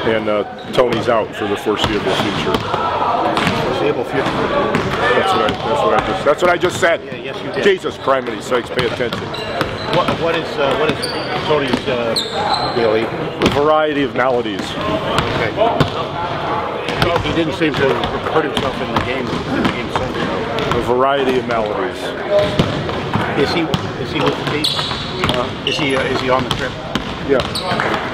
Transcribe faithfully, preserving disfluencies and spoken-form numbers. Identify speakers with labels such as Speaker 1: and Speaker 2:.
Speaker 1: and uh, Tony's out for the foreseeable future.
Speaker 2: Foreseeable future.
Speaker 1: That's what I. That's what I just. That's what I just said.
Speaker 2: Yeah, yes, you did.
Speaker 1: Jesus, criminy sakes, pay attention.
Speaker 2: What, what is uh, what is Tony's uh, deal? He,
Speaker 1: A variety of maladies.
Speaker 2: okay. He, he didn't seem to hurt himself in the game. In the game Sunday.
Speaker 1: A variety of maladies.
Speaker 2: Is he is he with the team? Uh, is he uh, is he on the trip?
Speaker 1: Yeah.